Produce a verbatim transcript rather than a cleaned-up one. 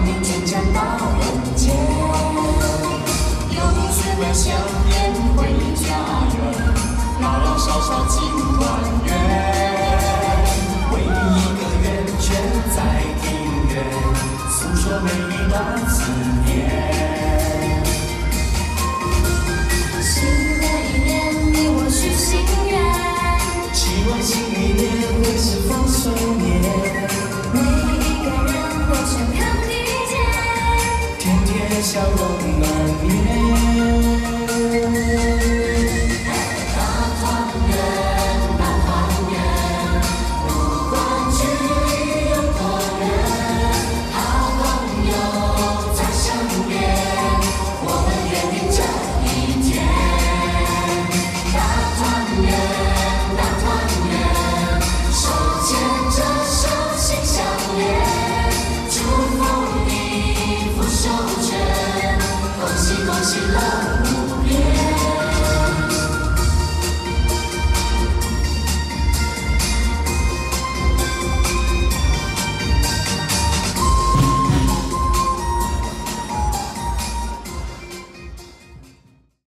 明天将到人间。有岁月相连回家园，老老少少尽团圆。围一个圆圈在庭院，诉说每一段思念。 新的一年，你我许心愿， 希望新一年会是丰收年。 每一个人都想看你见， 天天笑容满面。 大团圆，大团圆，不管距离有多远，好朋友再相见，我们约定这一天。大团圆，大团圆，手牵着手心相连，祝福你福寿全，恭喜恭喜乐。